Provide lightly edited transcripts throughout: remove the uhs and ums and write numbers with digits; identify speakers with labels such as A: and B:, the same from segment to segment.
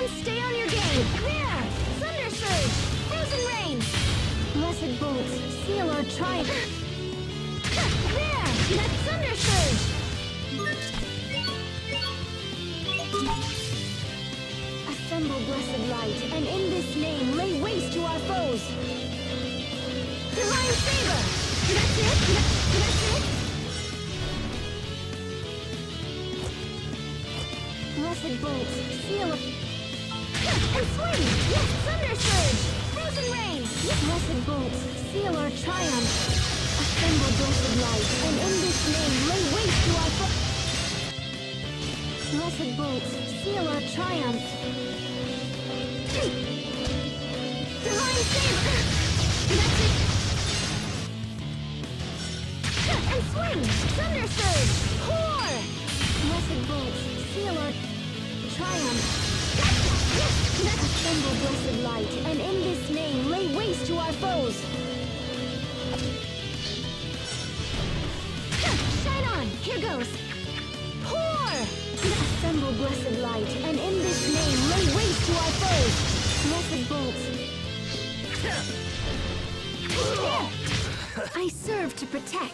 A: Everyone stay on your game! There! Thunder Surge! Frozen Rain! Blessed Bolt, seal our triumph! There! That Thunder Surge! Assemble Blessed Light, and in this name lay waste to our foes! Divine Saber! That's it! That's it! Blessed Bolt, seal of... And swing! Yes, Thunder Surge! Frozen Rain! Blessed Bolt, seal our triumph! Assemble Blessed Light, and in this name lay waste to our foes! Blessed Bolt, seal our triumph! Divine Saber! That's it! And swing! Thunder Surge! Pour! Blessed Bolt, seal our triumph! Yes! Let's assemble Blessed Light, and in this name lay waste to our foes! Shine on! Here goes! Pour! Assemble Blessed Light, and in this name lay waste to our foes! Blessed Bolt! I serve to protect!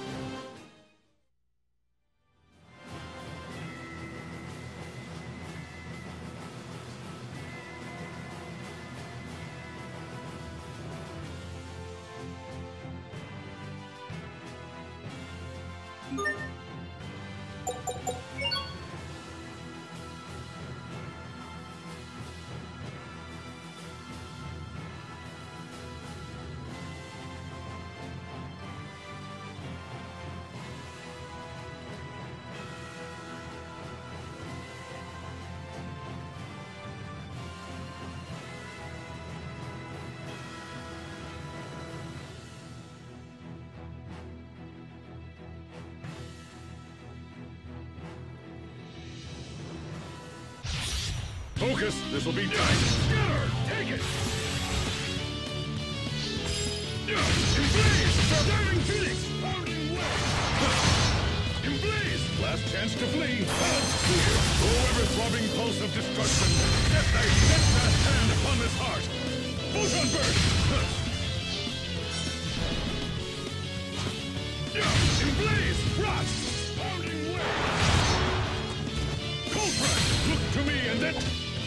B: Focus! This'll be done! Scatter! Take it! Emblaze! Diving Phoenix! Pounding wave! Emblaze! Last chance to flee! Balance clear! Oh, ever-throbbing pulse of destruction! Set thy steadfast hand upon this heart! Photon burst! Emblaze! Rot! Pounding wave! Cold Front! Look to me and then...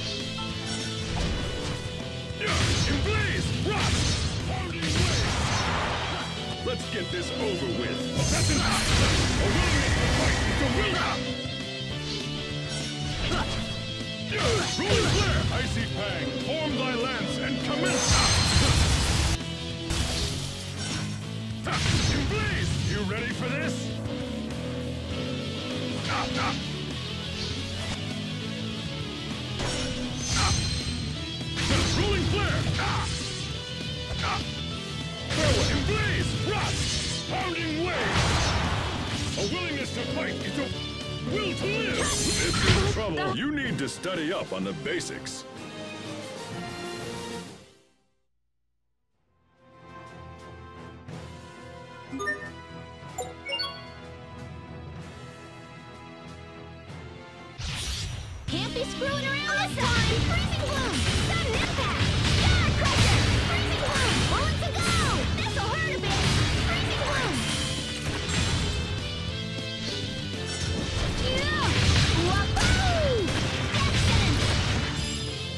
B: Emblaze! Rot! Pounding wave! Let's get this over with. Assassin! A willingness to fight is a will! Rolling Flare! Icy Pang! Form thy lance and commence! Emblaze! You ready for this? Rolling Flare! Emblaze! Rot! Pounding wave! A willingness to fight is a will to live! If you're in trouble, you need to study up on the basics.
A: Can't be screwing around this time! Freezing Bloom! Sudden Impact! Star Crusher! Freezing Bloom! Bullet to go! This'll hurt a bit! Freezing Bloom! Yeah! Wahoo! Death Sentence!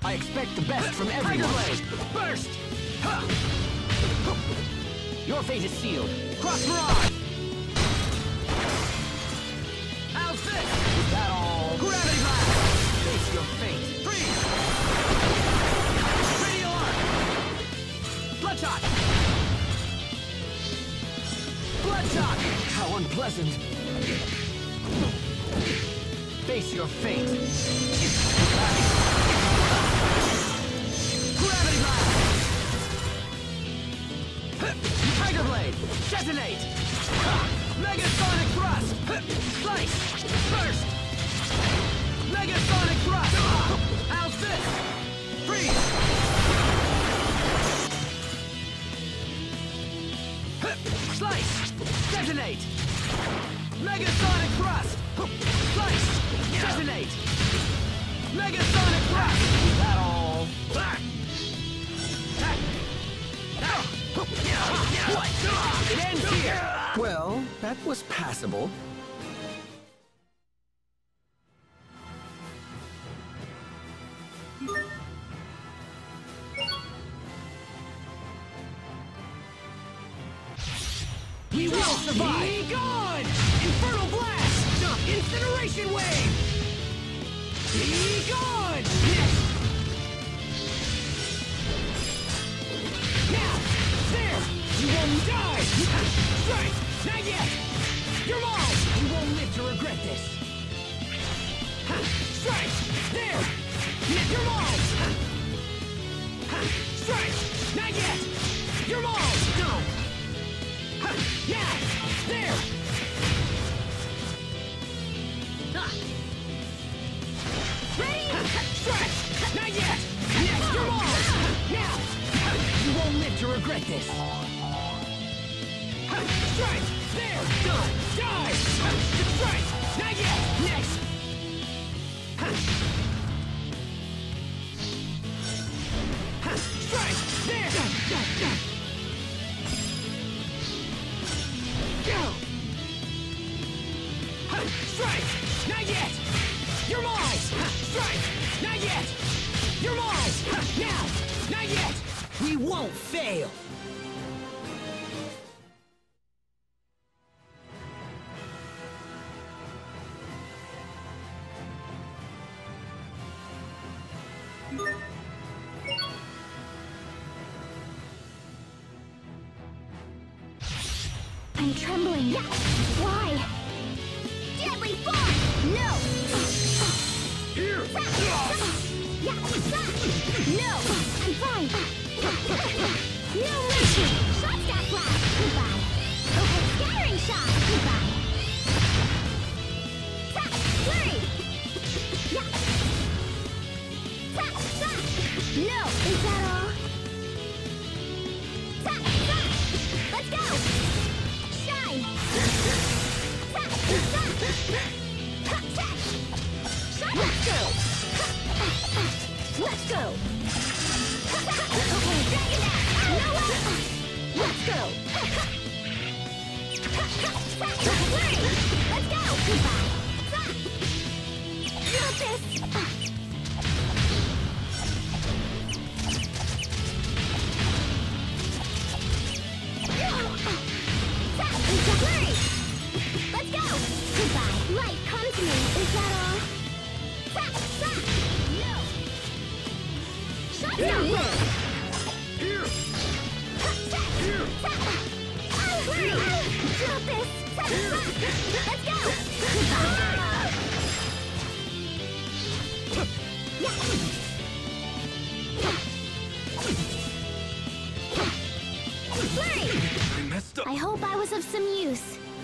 C: I expect the best from everyone. Tiger Blade! Burst! Ha! Your fate is sealed. Cross Mirage! Outfit! Is that all? Gravity Blast! Face your fate. Freeze! Radial Arc! Bloodshot! Bloodshot! How unpleasant! Face your fate. Gravity Blast! Tiger Blade! Detonate! Megasonic Thrust! Slice! Burst! Megasonic Thrust! Outfit! Freeze! Slice! Detonate! Megasonic Thrust! Slice! Detonate! Megasonic Thrust! Is that all? What? It ends here! Well, that was passable. We will survive! Be gone! Infernal Blast! Incineration Wave! Be gone! Yes! Now! There! You won't die! Strike! Not yet! You're mine! You won't live to regret this! Strike! There! You're mine! Strike! Not yet! You're mine! No! Now! There! Ready? Strike! Not yet! Next, you're mine! Now! You won't live to regret this! Strike! There! Done! Die! Strike! Not yet! Next! Strike! There! Go! Strike! Not yet! You're mine! Strike! Not yet! You're mine! Now! Not yet! We won't fail!
A: I'm trembling. Yeah. Why? Deadly Force! No!
B: Here!
A: Yeah. No! I'm fine! No mercy! Shot Stack Blast! Goodbye! Okay, Scattering Shot! Goodbye! Tap! Flurry! Yeah! Tap! Tap! No! Is that all? Tap! Tap! Let's go! Shine! Tap! Tap! Tap! Tap! Shot! Let's go! Let's go! Okay, Dragon Dash! No way! Let's go! Flurry! Let's go! Goodbye! Got this! Flurry! Let's go! Goodbye! Light, come to me! Is that all? Tap! Tap! No! Shut down!
B: Here!
A: Here! Flurry! Got this! Tap! Let's go! Goodbye! Yeah! Flurry!
B: I messed up.
A: I hope I was of some use.